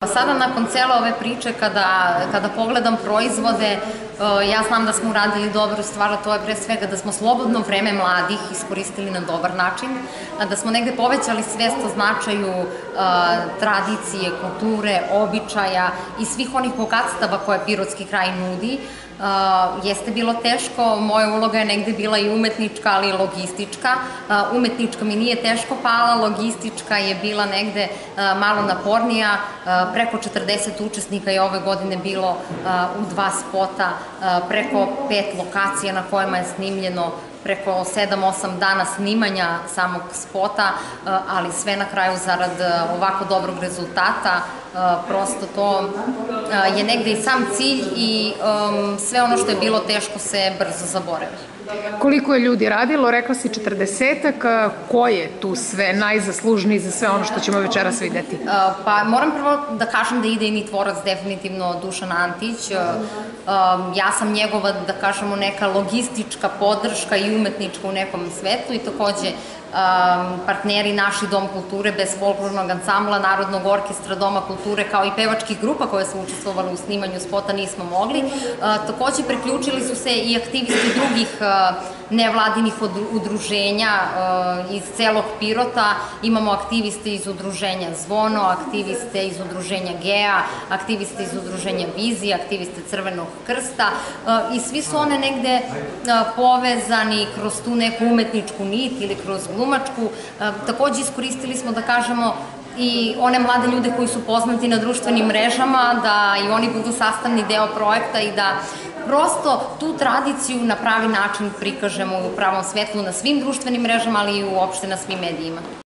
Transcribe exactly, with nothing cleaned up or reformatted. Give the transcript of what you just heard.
Pa sada, nakon cele ove priče, kada, kada pogledam proizvode, ja znam da smo uradili dobru stvar, a to je pre svega da smo slobodno vreme mladih iskoristili na dobar način, da smo negde povećali svest o značaju tradicije, kulture, običaja i svih onih bogatstava koje Pirotski kraj nudi. Jeste bilo teško, moja uloga je negde bila i umetnička, ali i logistička. Umetnička mi nije teško pala, logistička je bila negde malo napornija. Preko četrdeset učesnika je ove godine bilo u dva spota, preko pet lokacija na kojima je snimljeno, preko sedam osam dana snimanja samog spota, ali sve na kraju zarad ovako dobrog rezultata. Prosto to je negde i sam cilj i sve ono što je bilo teško se brzo zaboravi. Koliko je ljudi radilo? Rekla si četrdesetak. Ko je tu sve najzaslužniji za sve ono što ćemo večeras videti? Pa moram prvo da kažem da ide i tvorac definitivno Dušan Antić. Ja sam njegova, da kažemo, neka logistička podrška i umetnička u nekom svetu i takođe partneri naši Dom kulture, bez folklornog ansambla, Narodnog orkestra, Doma kulture, kao i pevačkih grupa koje su učestvovali u snimanju spota nismo mogli. Takođe priključili su se i aktivisti drugih nevladinih udruženja iz celog Pirota. Imamo aktiviste iz udruženja Zvono, aktiviste iz udruženja Gea, aktiviste iz udruženja Vizija, aktiviste Crvenog krsta i svi su one negde povezani kroz tu neku umetničku nit ili kroz glumačku. Takođe iskoristili smo, da kažemo, i one mlade ljude koji su poznati na društvenim mrežama, da i oni budu sastavni deo projekta i da prosto tu tradiciju na pravi način prikažemo u pravom svetlu na svim društvenim mrežama, ali i uopšte na svim medijima.